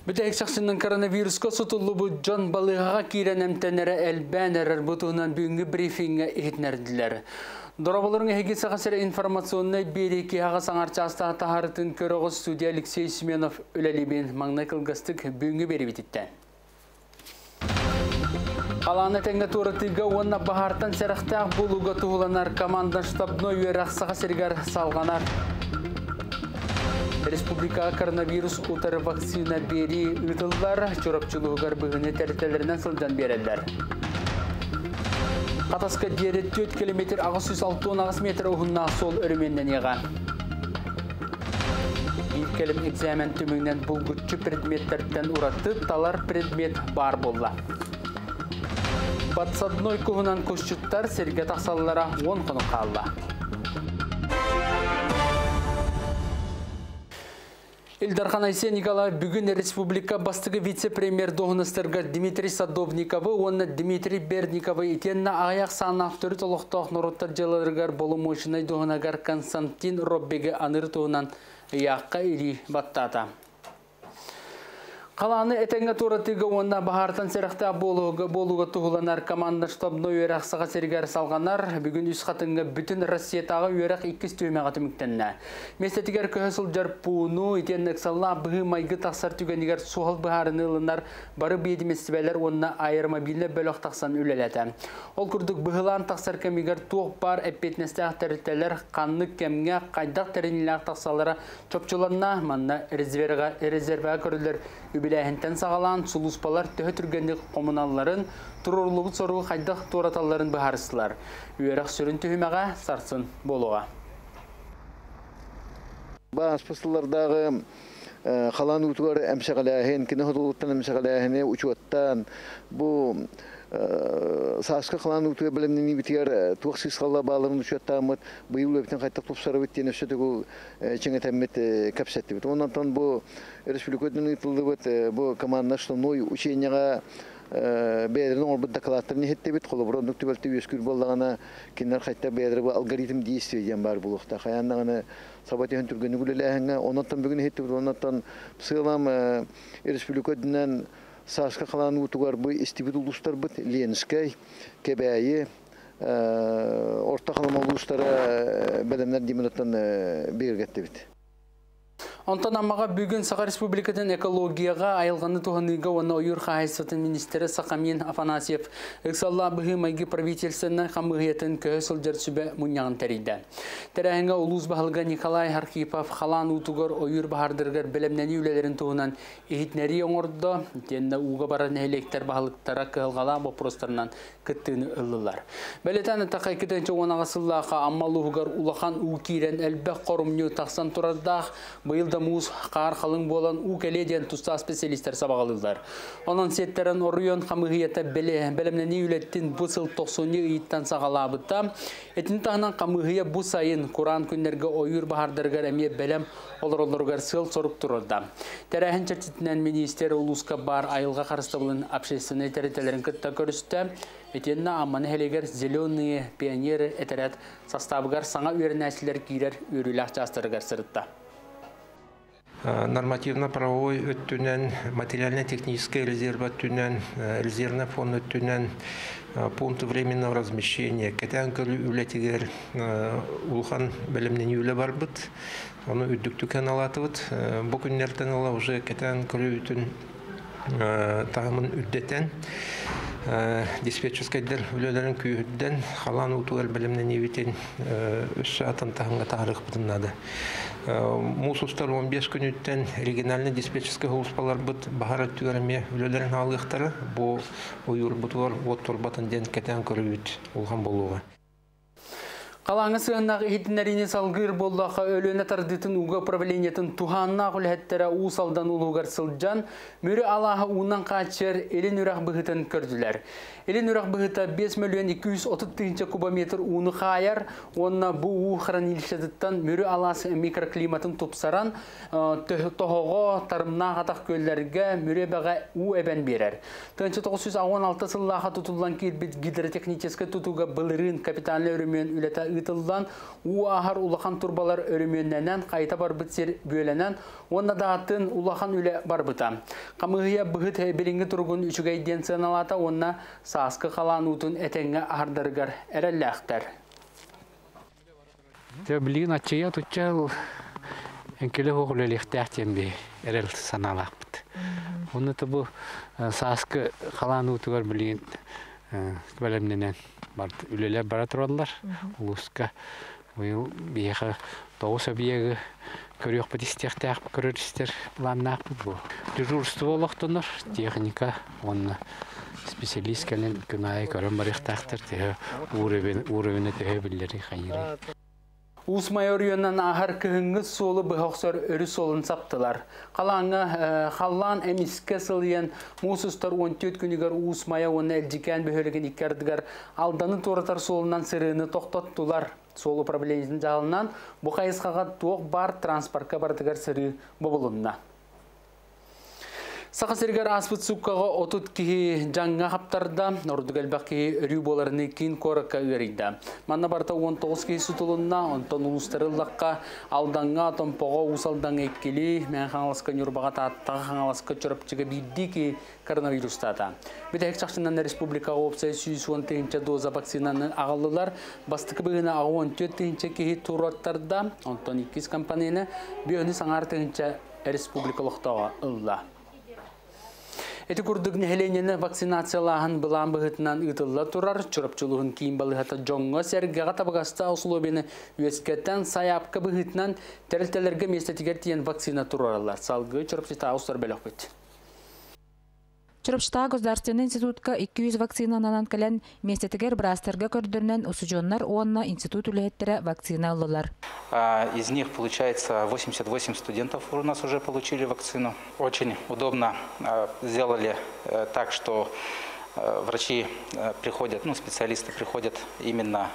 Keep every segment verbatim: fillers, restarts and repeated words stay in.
Бүтәк шақсының коронавируска сутулу бу жон балыға кирен әмтәнәрі әлбәнәрір бұтуынан бүгінгі брифингі етнәрділер. Дорабалырың әйге сақасыры информационный береке аға саңарчаста тахарытын көріғыз студия Алексей Семенов өләлебен маңнай кылғастық бүгінгі бері бетітті. Қаланы тәңгі туратыға онна бағартан сәріқтақ болуға туғыланар команда штабной өрақ сақасырғар салғанар. Республика коронавирус утары вакцина бери ұтылдар, чорапчылығығар бұғыны тәрітелерінен сылдан берелер. Қатасқа дері төрт километр ағыз жүз алты метр ұғынна сол өріменнен еға. Илкелім экзамен түміңнен бұлғытчы предметтерден ұратты, талар предмет бар болла. Батсадной күғынан көшчіттар серге тақсалылара он құны қалла. Илдархан Айсен Николай бүгін республика бастығы вице-премьер доғыныстырға Дмитрий Садовниковы, оны Дмитрий Берниковы етенна аяқ санақ түрі толықтақ нұроттар жаларығар болу мойшынай доғынағар Константин Роббеге аныр туғынан яққа ири баттата. Қаланы әтәңгі туратыға онна бағартан сәріқта болуға тұғыланар команда штабной өрақ саға сәрігер салғанар бүгін үз қатынға бүтін Россиятағы өрақ иккіз түймеға түміктенне. Местетігер көсіл жарпуыну етен әксалла бұғы майғы тақсар түгенігер суғал бұғарын ұлынар бары бейдіместібәлер онна айырмобилі бөліқ тақсан үлелеті. Ол күрдік бұғылан тақсар кәмігер туық бар әппетнесті ақтарыттелер қанны кәмге қайдақ тәрінілі ақтақсалары чопчыланна манна резерваға көрілер Биләһентен сағалан сулуспалар төһө түргенлік коммуналларын турурлугу сору хайдах тураталларын бахарсылар. Үйерак сүрін төһүмәгә сарсын болуға. Бас пыстылардағы қалан утугар әмшәғаләһен, кине ходулуттан әмшәғаләһене учуаттан бу Саска қалан утуга белемнени битер туаксыз қалла баларын учуаттамыт быйыл өптен кайтак топсары биттен өсөтө бу чеңетеммет капсетти бит. Ондан тон бу республиканың итылды бит бу команда штабной учениега бәдерин орбут докладтарын хетте бит колоброндук төбөлтү өскүр боллагана кинер кайтта бәдер бу алгоритм действий дигән бар булыкта. Хаяннагы сабатын түргөнү гүлеләһәнгә ондан тон бүгүн хетте бит. Ондан тон сыйлам республикадан Саска қаланы ұтуғар бұй істебет ұлыстар бұд Ленскай, Кебәйі, орта қалам ұлыстары бәлемнер демінаттан бергетті бит. Онтан амаға бүгін Сақа Республикатын экологияға айылғаны туғаныға оны ойыр қағайсатын министері Сақамин Афанасьев ұқсалла бұғы майғы правительсіні қамығетін көсіл жерсібе мұнияғын тәрейді. Тәрәңі ұлыз бағылға Николай Харкипов қалан ұтығыр ойыр бағардырғыр білімнені үлелерін туғынан ехітнәрі оңырды, тенді ұға баран әлектер бағылықтара қығылғала бопростарынан күттіні ұлылар. Бәлетәні тақай кетенші онағасыллаға аммал ұғығыр ұлақан ұқирен әлбәқ қорымны тақсан тұрардақ бұйылда муз қар қалың болан у келеден туста специалисттер сабағалылар. Онан сеттерін орыйон қамығията бәлемнені үлеттін бұсыл тоқсуны үйттен сағалабытта. Әтін тағынан қамығия бұ сайын Құран күннерге ойыр бағардырғар әме бәлем олар-оларғар сыл сорып тұрырда. Тәрәхін чәртетінен министері ұлысқа бар айылға қарыстабылын общественный тәрітелерін күтті көрісті. Әтенна амманы әлегер зеленые пионеры әтәрәт составығар саңа үйерін әсілер кейлер үйріләқ жастырығар сырытта. Нормативно-правовой өттүнен, материально-технический резерв өттүнен, резервный фонд өттүнен, пункт временного размещения, кетен көлі үлетігер улхан бәлемнен үлі бар бұд, оны үддіктүкен алаты бұд. Бұл күннерден ола уже кетен көлі үтін тағымын үддетен, диспетчерскайдер үлелерін күйідден қалан ұтуғар бәлемнен евітен үш атын тағымға тағырық бұдынады. Мусустар он беш күн үттен региональный диспетчерский ғылыспалар бұд бағар өттігеріме үлелерін алғықтары бұл ойыр бұтуғар от торбатын ден кетен көрі үт олған болуға. Қалаңы сығыннағы ехетінәріне салғыр болдаққа өліні тардытын ұға правлениетін туғанына құлхеттері ұсалдан ұлығар сылджан, мөрі алағы ұнан қачыр елін үрақ бұғытын көрділер. Елін үрақ бұғыта бес миллион екі жүз отыз кубометр ұны қайар, онына бұл ұғы хранилішетіттен мөрі аласы микроклиматын тұпсаран, тоғығы тарымна қатақ көллерге мөрі бәға ұ әбән берер. мың тоғыз жүз он алты сыллаға тұтылған келбет гидротехническі тұтуға бұлырын капиталы өрімен үлеті ытылдан уахар улахан турбалар өрүмөннәнән кайта барбыт сер бөләнән онна даатын улахан үле барбыта. Камыгыя быгыт билинге тургун үчүгәй ден саналата онна саскы калан утун этеңге ардаргар эрелләхтер. Те билин ачыя тучал энкеле хоглелехтәхтен бе эрел саналапт. Оны табу саскы калан утугар билин бөлемнән бар үлеләр бара торалар. Улуска быел бияга тоғыз бияга көрөк битистәхтәх көрөстер планнак бу. Дежурство лохтонор техника онна специалист келен күнай көрөн барыктактыр те уровень уровень те билleri хайыр. Ус майорионан ахар кыһыңгы солы быһохсор өрү солун саптылар. Калаңга халлан эмиске сылыян мусустар он төрт күнүгөр ус мая оны элжикен бөхөлөгөн иккердигер алданы торатар солунан сырыны токтоттулар. Солу проблемасын жалынан бу кайыскага тоқ бар транспортка бардыгар сыры бобулунна. Сақасыргар аспыт суккаға отут кихи жаңға қаптарда, ордугалбақ кихи өрі боларыны кейін коракка өрейді. Манна барта он тоғыз кихи сұтылынна, онтон ұлыстарылаққа алданға томпоға ұсалдан еккелі, мән қаңаласқа нүрбаға таттаға қаңаласқа чөріпчігі бейді ки коронавирустата. Бетәк чақшынан республикаға опсай сүйіс он тегінші доза вакцинаны ағалылар, бастықы бұғына ағы он төрт тегінші кихи тураттарда, онтон иккіз компанияны бүйіні саңар тегінші республикалықтаға ұлла. Эти курдугны хеленені вакцинациялаһын былан быһытынан ытылла турар, чурапчылыгын кийин балыһата жоңго сергага табагаста условияны үескеттен саяпка быһытынан терелтелерге местетигер тиен вакцина турарлар. Салгы чурапчыта устар белөкпөт. Чурапчыта Государственный институтка эки жүз вакцинанан кален местетигер брастерга көрдөрнөн усужоннар онна институт үлэхеттері вакцина алылар. Из них, получается, восемьдесят восемь студентов у нас уже получили вакцину. Очень удобно сделали так, что врачи приходят, ну, специалисты приходят именно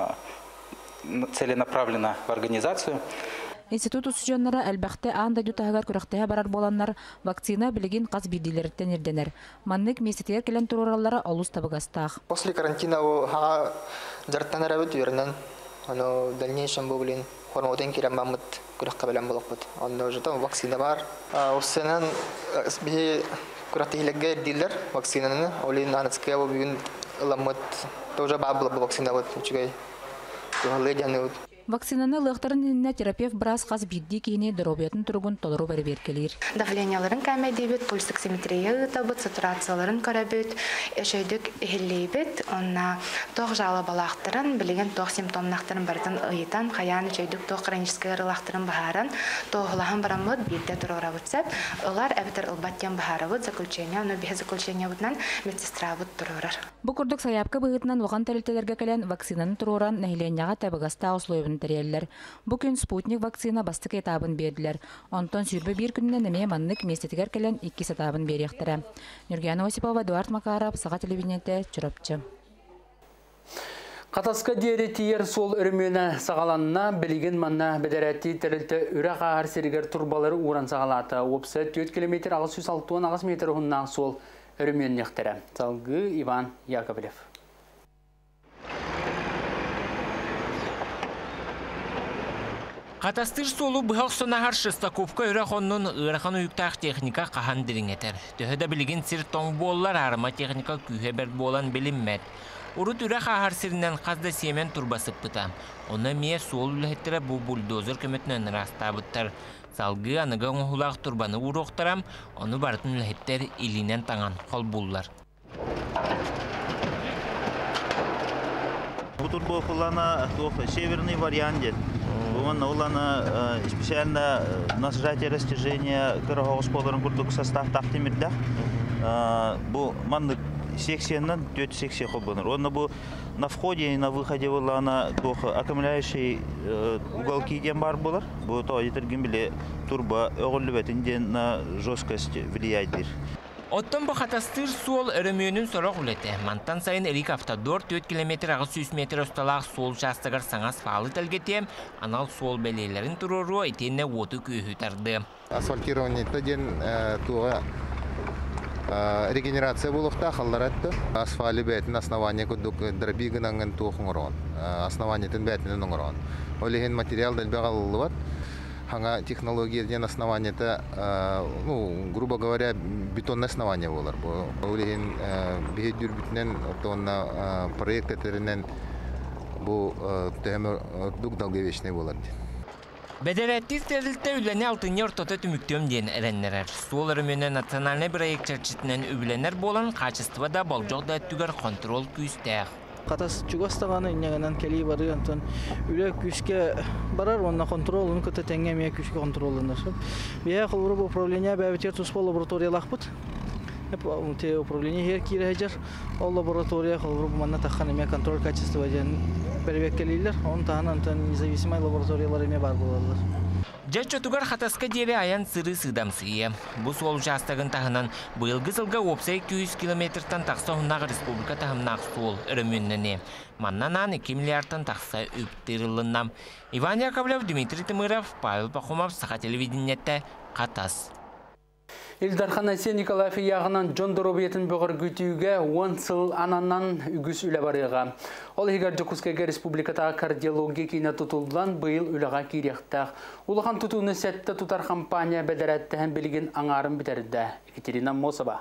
целенаправленно в организацию. Институт усужоннара әлбәхте анда дютагар күрәхтәһә барар боланнар вакцина билеген каз бидиләрдән ирденер. Маннык местетер келен тураллары алус табыгастах. После карантина у ха жартан рабыт юрнан. Аны дальнейшем бу билен формадан кирәм мамыт күрәхкә белән булып. Анда уже там вакцина бар. Усенан би күрәхтәһиләргә диләр вакцинаны. Олин анацкә бу бүген ламыт тоже бабла вакцина вот чугай. Туһалыҗаны Вакцинаны лыктарын инне терапевт брас каз бидди кийини дробиятын тургун толору бери беркелер. Давленияларын кәмәдебет, пульсоксиметрия табыт, сатурацияларын көрәбет, эшөйдүк эхиллейбет, онна тох жалы балактарын, билеген тох симптомнактарын бардын ыйтан, хаян эшөйдүк тох хронический ырылактарын бахаран, тохлахан барамыт бирде турорабытсап, ылар әбитер ылбаттен бахарабыт, заключение, но без заключения бутнан медсестра бут турорар. Бу курдук саяпка быгытынан ваган терелтелерге келен вакцинаны туроран нәһиленияга табыгаста условияларын тереллер. Бу күн спутник вакцина бастык этабын бердилер. Онтон сүрбе бир күннән неме маннык местетигер келен икки этабын беректире. Нургияна Осипова, Эдуард Макаров, Сага телевидениете, Чурапчы. Катаска диэри тиер сол өрмөне сагаланна билеген манна бедерети терелте үрә каар сиргер турбалары уран сагалата. Опса төрт километр агыс жүз алты агыс метр хуннан сол өрмөнне яктыра. Салгы Иван Яковлев. Катастыр солу быхал сонахар Шестаковка өрәхоннун ырахан уюктақ техника қахан диринетер. Төһөдө билген сир тоң боллар арыма техника күйхебер болан билинмет. Урут үрәх ахар сиринен қазда семен турбасып пыта. Оны мие сол үләхеттері бу бульдозер көмөтінен растабыттар. Салгы аныга оңғылақ турбаны уруқтарам, оны бартын үләхеттер илинен таңан қол буллар. Бу турбо кулана северный вариант. Он улана специально на сжатие растяжения кыргыз поларын курдук состав тактимирдах. Бу маннык секциянан төрт секция кобунар. Он бу на входе и на выходе улана аккумуляющий уголки ден бар булар. Бу то итергин биле турбо өгүлүбетинден на жесткость влияет. Оттон бу катастыр сол өрөмөнүн сорок үлете. Мантан сайын эрик автодор төрт километр агыс жүз метр осталақ сол жастыгар саңас фалы тәлгетем, анал сол белелерин туруру этенне оты күйі тарды. Асфальтирование таден туға регенерация болуқта қалларатты. Асфали бәтін основания күдік дробигін аңын туқын ұрған. Основаниятын бәтінін ұрған. Олеген материал дәлбе қалылы бат. Хаңа технологияден основанията, ну, грубо говоря, бетонное основание болар. Олеген бейт дүрбітінен проект әтерінен бұл тәмі дүк далғы вечный болар. Бәдәрәттіз тәрілті үләне алтынер тоты түміктем ден әрәннерер. Суолары мені национальный проект чәрчетінен өбіленер болан қачыстыва да болжоқ да түгер контрол күйістәғ. Қатас чугастағаны иннегенен кәлей бары, антон үлі күйіске барар, онна контролын күті тәңге мия күйіске контролын. Бия қылғырып управления бәбітер тұспа лабораториялақ бұд. Те управление хер кире хеджер, ол лаборатория қылғырып манна таққан емия контроль качества ден бәрбек кәлейлер, он тағын антон независимай лабораториялар еме бар болалар. Жәтші түгір қатасқа дере аян сыры сыдам сыйы. Бұл сол жастығын тағынан бұйылғы сылға опсай екі жүз километртан тақса ұнағы республика тағымнақ сол үрімініне. Маннанан екі миллиардтан тақса үптіріліннам. Иван Яковлев, Дмитрий Тимыров, Павел Пахомов, Саха телевидениетті Қатас. Илдархан Айсен Николаев яғынан Джон Доробиетін бұғыр күтіуге он сыл ананнан үгіз үлі барыға. Ол егер Жокускайға республикатағы кардиология кейіне тұтылдан бұйыл үліға керектіғ. Улыған тұтуыны сәтті тұтар компания бәдәрәтті әм білген аңарын бітерді. Екатерина Мосова.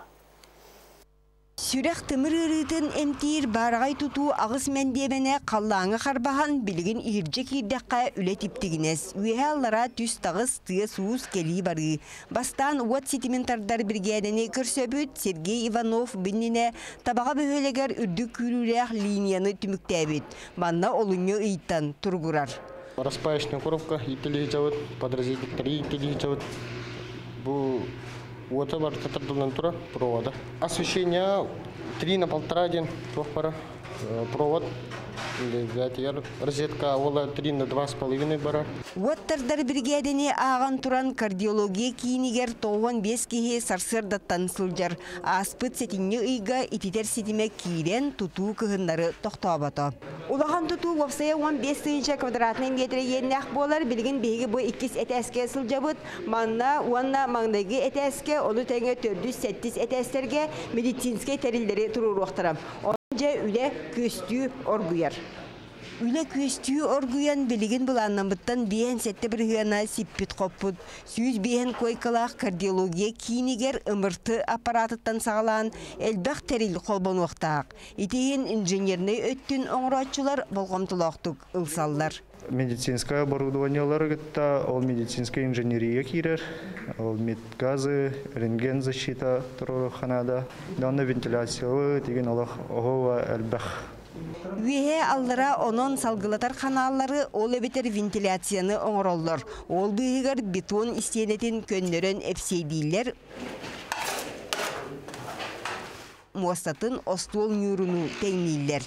Сүрек тымыр ырытын эмтир барағай туту ағыс мәндебене қаллаңы қарбахан білген иржек ирдаққа үлі типтігінес. Үйе аллара түс тағыз тыя суыз келі бары. Бастан уат сетиментардар біргедені көрсөбіт Сергей Иванов бініне табаға бөхелегер үрдік күрірек линияны түміктәбіт. Манна олыңы ыйттан тұрғырар. Распаечная коробка, итили жауыт, подразделитель три итили жауыт. Бұл вот это тура провода. Освещение три на полтора день, провод. Розетка ола три на два с половиной бара. Вот тардар бригадине аған туран кардиология кейінігер тоғын бес кейе сарсырдаттан сылжар. Аспыт сетіне үйга ититер сетіме кейрен туту кығындары тоқтабаты. Улахан туту вапсая он бес тысяча квадратный метр ерінәқ болар, білген бейгі бұл иккіз әтәске сылжабыт. Манна, уанна маңдagi әтәске, олы тәңе төрдүз сәттіз әтәстерге медицинскай тәрілдері тұрыр оқтырам. Онжа үлі көстүү оргуяр. Үлі көстүү оргуян білген бұл аннамыттан бейін сәтті біргіна сиппет қоппыд. Сүйіз бейін койкалақ кардиология кейінігер ымырты аппаратыттан сағалан әлбәқ тәріл қолбан оқтақ. Итейін инженерный өттін оңыратшылар болғамтылақтық ұлсаллар. Медицинское оборудование ларгетта, ол медицинская инженерия кирер, ол медгазы, рентген защита турханада, данная вентиляция, деген алах ова әлбәқ. Үйе аллара онон салгылатар каналлары ол өбетер вентиляцияны оңыроллар. Ол бүйігер бетон истенетін көннерін эфсейдейлер муастатын остуол нюруну теңнейлер.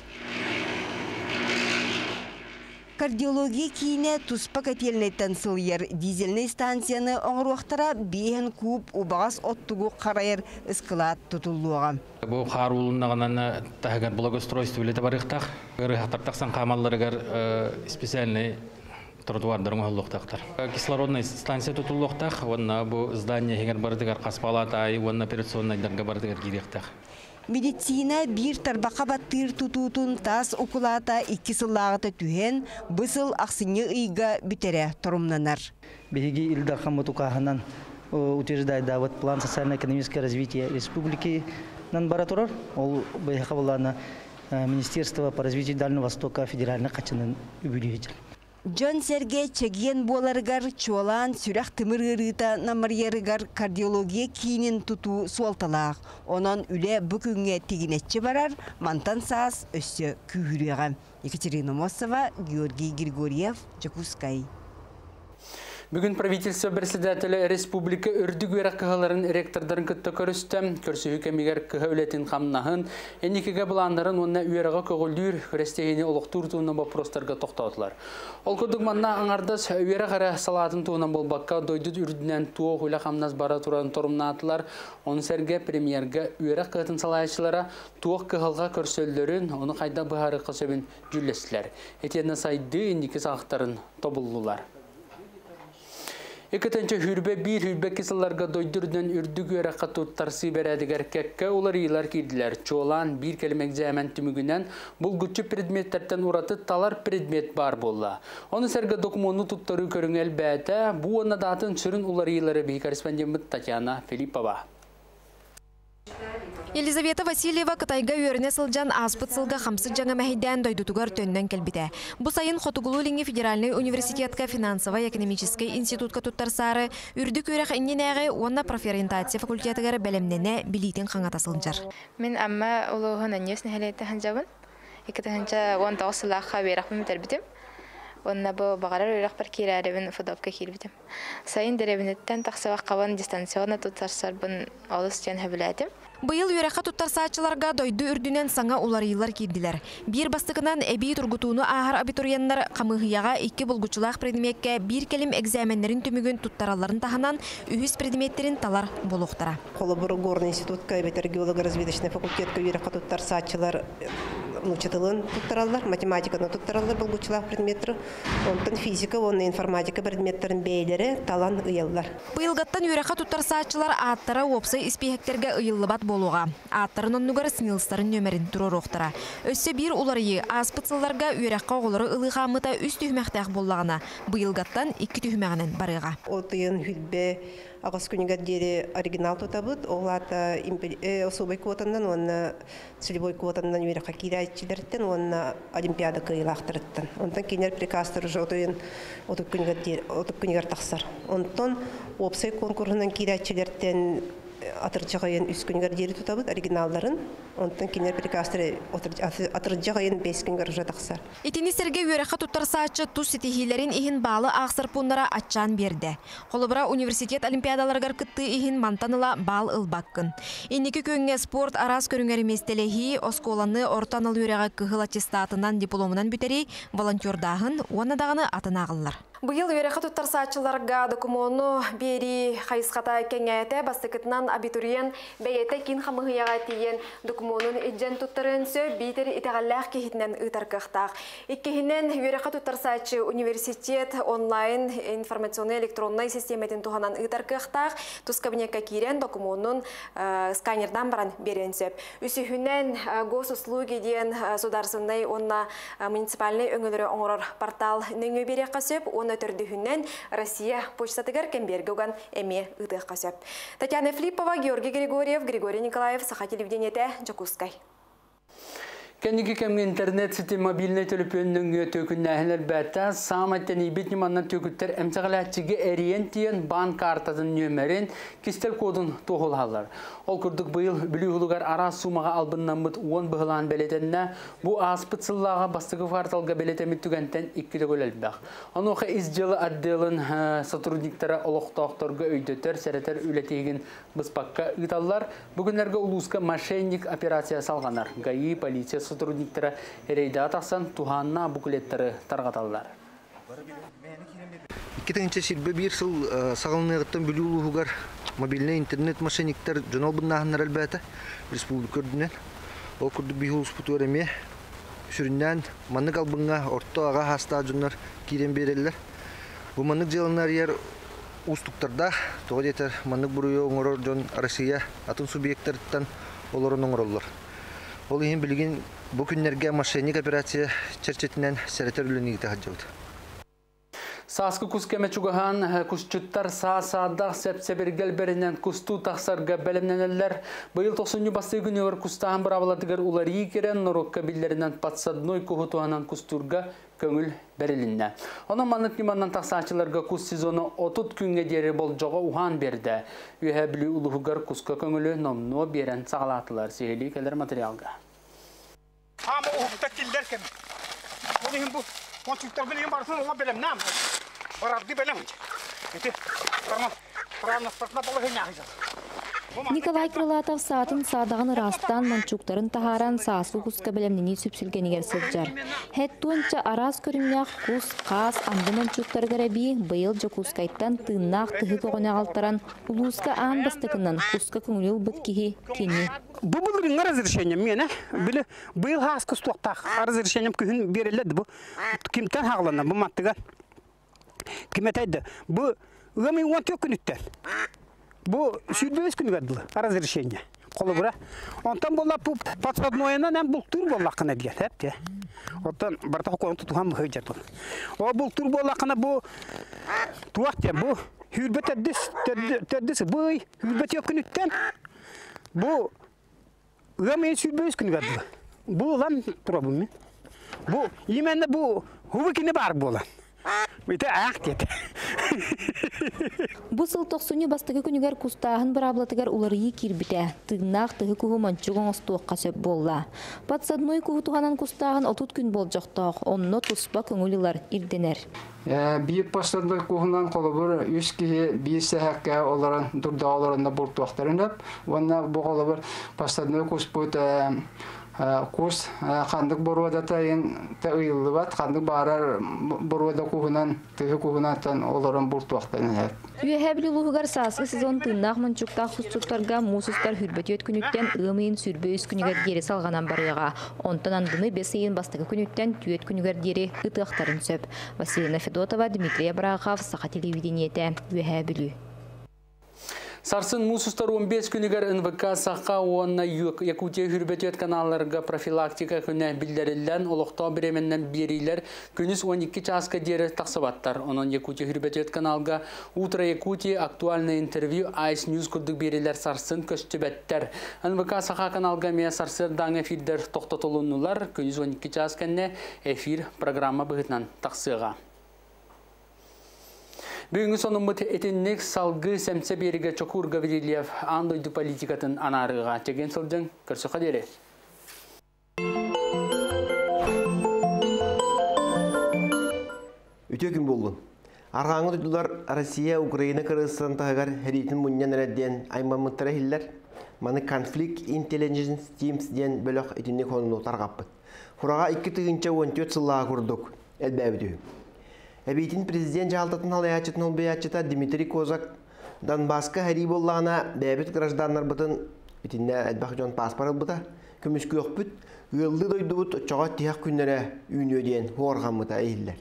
Кардиология кейіне туспа котельнеттен сылйер дизельный станцияны оңыруақтара бейін куб убағас оттугу қарайыр ысқылат тұтылуға. Бұл қарулынағынан тағығар благоустройство білеті барықтақ. Ғырықтартақсан қамалларығар специальный тротуардарын оңылуқтақтар. Кислородный станция тұтылуқтақ, онна бұл здание егер барытығар қаспалатай, онна операционнайдарға барытығар керектақ. Медицина бир тарбақа баттыр тутутун тас укулата икки сыллағыта түхен бысыл ақсыны ыйга бүтере тұрымнанар. Беги Ильдар Хаматукаханан утверждает да вот план социально-экономического развития республики Нанбаратурар, ол бейхавалана Министерство по развитию Дальнего Востока федеральных качанын үбілейдер. Джон Сергей чеген боларыгар чуалан сүрәк тымырырыта намарьярыгар кардиология кейінен туту суалталақ. Онан үлі бүкінге тегінетчі барар, мантан саас өссі күйіріға. Екатерина Мосова, Георгий Григорьев, Жокускай. Бүгін правительство председателі республика үрдік өрі қығыларын ректордарын күтті көрісті. Көрсі үкемегер қығы өлетін қамнағын, әнекеге бұландарын онына үйеріға көғілдір көрестегені олықтыр туынан бапростарға тоқтаудылар. Ол күрдік манна аңардас үйері қара салатын туынан болбаққа дойдыд үрдінен туы ұйлы қамназ бара тұран тұрымнатылар. Оны сәрге премьерге үйері қығытын салайшылара туық қығылға көрсөлдерін, оны қайда бұхары қысыбын жүлесілер. Етені сайды әнеке сағықтарын тобылылар. Ekatınca hürbe bir hürbe kısılarga doydurdan ürdük örakka tuttarsı berediger kekke ular yılar kirdiler. Çoğulan bir kelime egzamen tümügünden bulgutçu predmetlerden uratı talar predmet bar bolla. Onu serga dokumonu tuttarı körün elbette bu ona dağıtın sürün ular yılları bir korrespondent Tatyana Filipova. Елизавета Васильева Кытайга үйөріне сылжан аспыт сылга хамсы жаңа мәхиден дойдутугар төннен келбіде. Бұ сайын Хотугулу-Линги Федеральный университетка финансово-экономический институтка туттарсары үрдік үйрек инненәғі онна профориентация факультетігер бәлемнене билитин қаңата сылжар. Мен амма улуғын әнесін әлетті ханжабын. Екіті ханжа он тоғыз сылаққа берақ бімітер бітім. Онна бұл бағарар үйрек бір керәребін фудопка келбітім. Сайын дәребінеттен тақсывақ қабан дистанционна туттарсарбын олыс жан әбіләдім. Быйыл үйрәққа туттарсаачыларға дойду үрдінен саңа уларыйлар кейділер. Bir бастықынан әбей тұргутуыны ағар абитурияннар қамығияға екі бұлгучылақ предметке бір келім экзаменлерін түмігін туттараларын таханан үхіс предметтерін талар болуқтара. Қолыбыр Горный институтка әбетер геолого-разведочный факультетка үйрәққа туттарсаачылар учетылын туттаралар, математиканы туттаралар бұлгучылақ предметтері, онтын физика, онны информатика предметтерін бейлері талан ұйылар. Быйылғаттан үйрәққа туттарсаачылар аттара опсы испехектерге ұйылыбат болуға. Аттарын оннугар снилстарын нөмерін тұрыр оқтара. Өссе бір уларыйы аспытсыларға үйрәққа оғылары ылыға үст түймәқтәқ болағына. Быйылғаттан екі түймәғінен барыға. Отыйын хүлбе ағыз күнігер дері оригинал тұтабыд. Оғлата особой квотандан, онна целевой квотандан үйрәққа кирайчылерден, онна олимпиада кыйлақтырыттан. Онтан кенер прикастыр уже отыйын отып күнігер тақсар. Онтан опсай конкурсынан кирайчылерден атырчағайын үс күнгер дері тұтабыд оригиналдарын, онтан кенер прикастыры атырчағайын бес күнгер уже тақсар. Итини серге үйрәққа туттарсаачы тұс сетихилерін ихин балы ақсыр пұндара атчан берді. Қолыбыра университет олимпиадаларғар кытты ихин мантаныла бал ылбаққын. Иннекі көнге спорт арас көріңер местелехи осколаны ортаныл үйрәға кығыл аттестатынан дипломынан бүтері волонтердағын, онадағыны атынағылар. Быйыл үйрәққа туттарсаачыларға документу бери хайысқата кеңәйті бастықытынан абитуриен бәйеті кин қамығыяға тиен документун иджен туттарын сө бейтер итағаллақ кехітінен ұтарқықтақ. Иккехінен үйрәққа туттарсаачы университет онлайн информационный электронный системетін туғанан ұтарқықтақ. Тұс кабинетка кирен документун сканердан баран берен сөп. Үсіхінен госуслуги ден сударсындай онна муниципальный өңілері оңырар портал нөңі береққа сөп. Өтірдігінен Россия почтатыгар кембергуган әме ұдық қасып. Татьяна Филиппова, Георгий Григорьев, Григорий Николаев, Саха телевидениеті, Джакускай. Кәнеге кәмге интернет сети мобильный телефонның төкінні әхілер бәтті сағаматтен ебет неманнан төкіттер әмсіғіләтчіге әриен тиен банк картатын нөмерін кестел кодын тоғылғалар. Ол күрдік бұйыл білі ұлығар ара сумаға албыннан бұд он бұғылан бәлетеніне бұ аспытсыллаға бастығы кварталға бәлетемет түгентен иккілі көлелбәқ. Оны оқа изделі отделын сотрудниктары олықтауқтарға өйдетер, сәретер үлетеген бұспаққа ұйталар. Бүгінлерге ұлысқа мошенник операция салғанар. ГАИ, полиция сотрудниктары рейда атақсан туғанна бүкілеттері тарғаталдар. Кетенче сирбе бир сыл сағылынығыттан бүлі ұлығығар мобильный интернет мошенниктер жонал бұннағынар әлбәті республика үрдінен. Ол күрді бейхул спутуар әме сүріннен манық албыңа орто аға хаста жонар кейден берелер. Бұл манық желінар ер ұстықтарда тоғы детер манық бұруы оңырыр жон Россия атын субъекттарыттан оларын оңырылыр. Ол ең білген бұл күннерге мошенник операция черчетінен сәретер үлінігіті хаджауды. Саскы күскеме чугахан күсчуттар саа-саадақ сәп-сәбергел берінен күсту тақсарға бәлімненелер. Бұйыл тоқсынны басты күнігір күстағын бұраваладығыр улар екерен нұрыққа білдерінен патсадной күхутуанан күстурға көңіл бәрілінне. Оның манық неманнан тақсачыларға күс сезоны отут күнге дері бол жоға уған берді. Үйе білі ұлығығыр күсқа көңілі номно берен сағалатылар. Сейлі келер материалға. Ama uhukta killerken, onu hem bu konstruktör benim barısını ona belem nam, barardı belem. İşte, tamam, tamam, farklı balığı ne yapacağız? Николай Крылатов сатын садағын растан манчуктарын тахаран саасыл куска белемнени сүпсілгенігер сылджар. Хет туынча арас көрімнях кус, қас, анды манчуктар гараби бұйыл жа кускайттан тыннақ тығы көғіне алтаран улуска аң бастықынан куска көңіліл бұт кихи кені. Бұл бұлырың разрешением мені, бұйыл хас кустуқтақ разрешением күхін береледі бұл. Кемтен хағылана бұл маттыға. киметейді. Бұл ылымын он төрт күніттен. Бұл сүрбөз күні гадылы, разрешение. Қолы бұра. Онтан болла бұл подсаднойынан әм бұл тұр болла қына дейет, әпте. Оттан барта қойын тұтуған мұхай жатын. О бұл тұр болла қына бұл туақтен, бұл хүрбет әддісі, бұл хүрбет ек күніттен. Бұл ылымын сүрбөз күні гадылы. Бұл ұлан тұра бұл мен. Бұл, еменді бұл хубы кені бар болан. Өйті ақ деді. Бұл сыл тоқсыны бастығы күнігер күстағын бір аблатығар уларығы кирбіте. Тығнақ тығы күгі манчуғын остуыққа сөп болла. Патсадной күгі туғанан күстағын отут күн бол жоқтақ. Онны тұспа көңілілер ирденер. Бейік бастарды күгінен қолы бір үш кеге бейік сәхәкке оларын дұрда оларында бұл туақтарын әп. Онна бұл қолы бір бастадной күс бұйт курс қандық бұруадата ең тәуелі бат, қандық барар бұруада күгінен, тегі күгінен оларын бұл туақтарын әп. Үйәбілі лұғығар сасқы сезон тыңнақ мұнчуқтақ құстықтарға мұсыстар хүрбәті өт күніттен ұмейін сүрбе үс күнігер дері салғанан барыға. Онтан андыны бесейін бастығы күніттен түйет күнігер дері ұтықтарын сөп. Василина Федотова, Дмитрия Брахав, Сақа телевидениеті, Үйәбілі. Сарсын мусустар он бес күнігер эн вэ ка саққа оңна Якутия хүрбетет каналларға профилактика күні білдерілден олықта біременнен берейлер күніс он екі часқа дері тақсыбаттар. Онын Якутия хүрбетет каналға Утро Якутия актуальный интервью Айс Ньюс күрдік берейлер сарсын көстібеттер. эн вэ ка саққа каналға мия сарсыр даң эфирдер тоқтатылунулар күніс он екі часқанне эфир программа бұғытнан тақсыға. Бүгінгі сонымыт етіннік салғы сәмсе беріге Чокур Гаврилев андойды политикатын анарыға теген сылдың көрсі қадері. Үте күн болдың. Арғаңы тұтылар Россия, Украина, Қырғызстан тағығар әретін мұннен әрәдден аймамыттары хиллер, маны конфликт intelligence teams ден бөліқ етіннік онын отарғаппыд. Құраға екі тұғынша он төрт сыллаға күрдік, әлбәбі Әбейтін президент жалдатын алаячытын олбаячыта Дмитрий Козак Донбасқа хәри боллағына бәбіт гражданлар бұтын етінне әлбақ жон паспар бұта көміскі өкпіт ұйылды дойды бұт чоға тияқ күнлері үйнөден хуарған бұта әйілдер.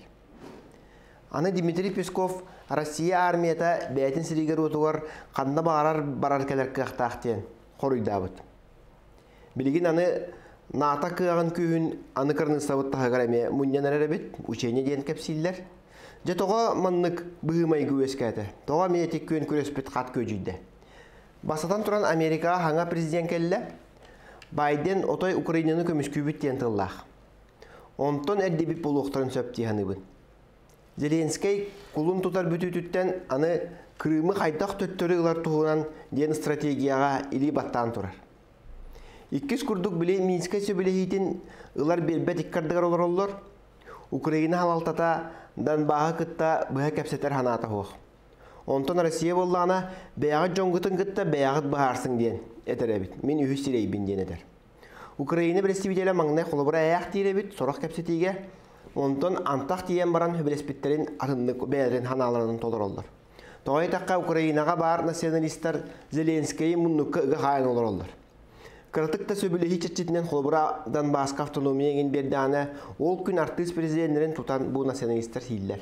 Аны Дмитрий Песков Россия армията бәйтін сірегер отуғар қанда бағарар барар кәлер қияқтақтен қорыйда бұт. Білеген аны Ната кыағын күйін аны кырныстабыт тағығар әме мұннен әрі бет, учене ден кәпсілдер. Же тоға маннық бұғымай көескәді. Тоға мен тек күйін көріспет қат көжейді. Басатан тұран Америка хаңа президент кәлі, Байден отой Украинаны көміс көбіт ден тыллақ. Онтон әрдебіп бұл оқтарын сөпті ханыбын. Зеленскай құлын тұтар бүтүтіттен аны Крымы қайдақ төттөрі ғылар тұғынан ден стратегияға или баттан тұрар. Иккис күрдік біле Минскай сөбілейетін ұлар бербет иккардығар олар олар. Украина халалтата Донбаға кытта бұға кәпсетер ханата хоқ. Онтан Россия боллағына бәяғыт жоңғытын кытта бәяғыт бұғарсың ден әтер әбіт. Мен үйі сирейбін ден әтер. Украина бірестібетелі маңнай қолыбыра аяқ дейір әбіт, сорақ кәпсетеге. Онтан антақ дейен баран хөбелеспеттерін атынды бәлерін ханаларының толыр олар. Тоғай таққа Украинаға бар националистар Зеленскайы мұнныққа ұға қайын олар олар. Кыртыкта сөбілі чечетінен қолбыра Донбасқа автономияген бердіғаны ол күн артыс президентлерін тұтан бұл националистер хейлер.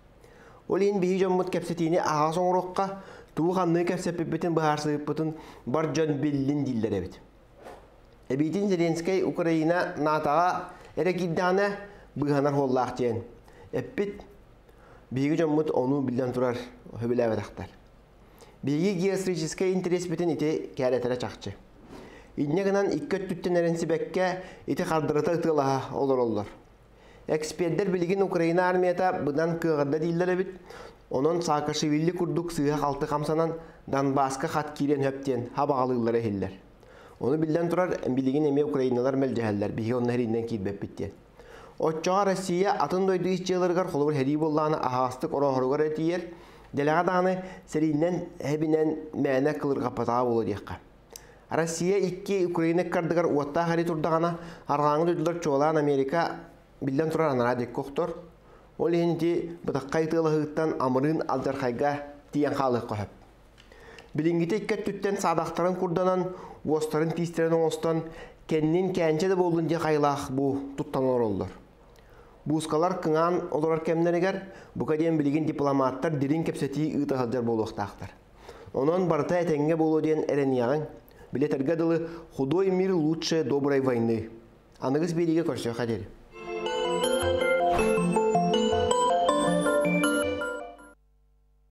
Ол ең бейі жоммыт кәпсетіне аға соңырыққа туғанны кәпсеппетін бұғарсығып бұтын бар жон белін дейлер әбет. Әбейтін Зеленскай Украина натаға әрекиддіғаны бұғанар қоллақ дейін. Әппет бейі жоммыт оны білден тұрар хөбілі әбедақтар. Бейі геострическай интерес бетін ете кәрәтірі чақчы. Иннегінен иккөт түттен әрінсі бәкке еті қардырыта ұтылаға олар олар. Эксперттер білген Украина армията бұдан күйғырда дейілдер әбіт, оның Саакашвили күрдік сыға қалты қамсанан Донбасқа қат кирен өптен хабағалығылары хеллер. Оны білден тұрар білген әме Украиналар мәлжәхәллер, бігі оның әрінен кейдбәп біттен. Отчаға Россия атын дойды ішчелерғар қолыбыр хәри боллағаны ағастық орағырғар әтейер, дәліға дағаны сәрінен әбінен мәне қылырға патаға болу дейққа. Россия икки Украина кардыгар уатта хари турдагана аргаңы дөдүлөр чоолан Америка билден турар анара дек коктор. Ол енти бытаккай тылыгыттан амырын алдархайга тиен халык коп. Билингите икке түттен садактарын курданан остарын тистерен остан кеннин кенче де болдун же кайлах бу туттанор олдор. Бускалар кыңан олар кемнерегер, бука ден билигин дипломаттар дирин кепсети ытахалдар болуқтақтар. Онон барта этенге болу ден эренияғын, билетергадылы «Худой мир лучше доброй войны». Анығыз береге көрсөй қадері.